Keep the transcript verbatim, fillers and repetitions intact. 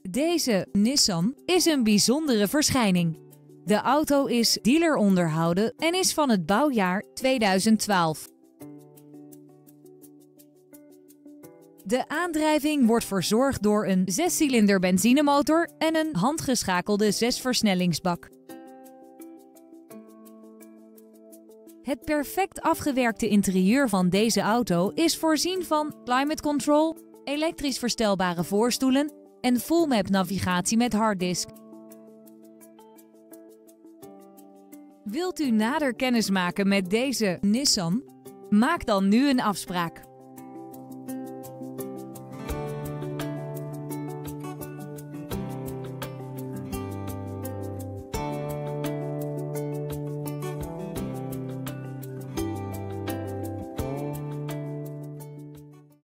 Deze Nissan is een bijzondere verschijning. De auto is dealer onderhouden en is van het bouwjaar tweeduizend twaalf. De aandrijving wordt verzorgd door een zescilinder benzinemotor en een handgeschakelde zesversnellingsbak. Het perfect afgewerkte interieur van deze auto is voorzien van climate control, elektrisch verstelbare voorstoelen en full map navigatie met harddisk. Wilt u nader kennis maken met deze Nissan? Maak dan nu een afspraak.